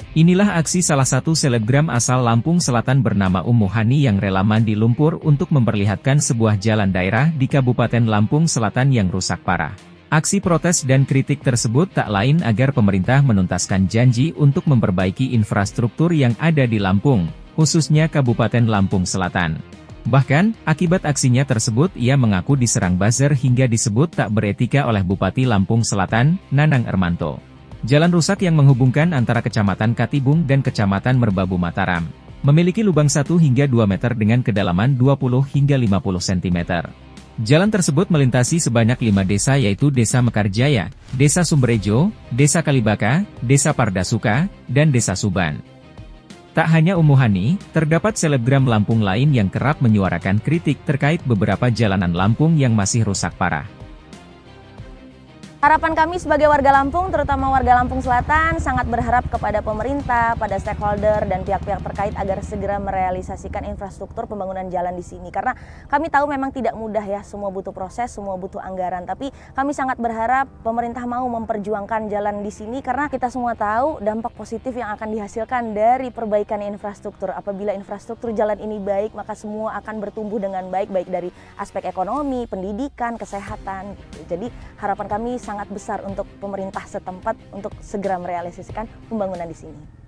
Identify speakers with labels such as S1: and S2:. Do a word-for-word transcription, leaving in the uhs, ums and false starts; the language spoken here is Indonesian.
S1: Inilah aksi salah satu selebgram asal Lampung Selatan bernama Ummu Hani yang rela mandi lumpur untuk memperlihatkan sebuah jalan daerah di Kabupaten Lampung Selatan yang rusak parah. Aksi protes dan kritik tersebut tak lain agar pemerintah menuntaskan janji untuk memperbaiki infrastruktur yang ada di Lampung, khususnya Kabupaten Lampung Selatan. Bahkan, akibat aksinya tersebut ia mengaku diserang buzzer hingga disebut tak beretika oleh Bupati Lampung Selatan, Nanang Ermanto. Jalan rusak yang menghubungkan antara Kecamatan Katibung dan Kecamatan Merbabu Mataram, memiliki lubang satu hingga dua meter dengan kedalaman dua puluh hingga lima puluh sentimeter. Jalan tersebut melintasi sebanyak lima desa yaitu Desa Mekarjaya, Desa Sumberejo, Desa Kalibaka, Desa Pardasuka, dan Desa Suban. Tak hanya Ummu Hani, terdapat selebgram Lampung lain yang kerap menyuarakan kritik terkait beberapa jalanan Lampung yang masih rusak parah.
S2: Harapan kami sebagai warga Lampung, terutama warga Lampung Selatan, sangat berharap kepada pemerintah, pada stakeholder, dan pihak-pihak terkait agar segera merealisasikan infrastruktur pembangunan jalan di sini. Karena kami tahu memang tidak mudah ya, semua butuh proses, semua butuh anggaran. Tapi kami sangat berharap pemerintah mau memperjuangkan jalan di sini, karena kita semua tahu dampak positif yang akan dihasilkan dari perbaikan infrastruktur. Apabila infrastruktur jalan ini baik, maka semua akan bertumbuh dengan baik, baik dari aspek ekonomi, pendidikan, kesehatan. Jadi harapan kami sangat besar untuk pemerintah setempat untuk segera merealisasikan pembangunan di sini.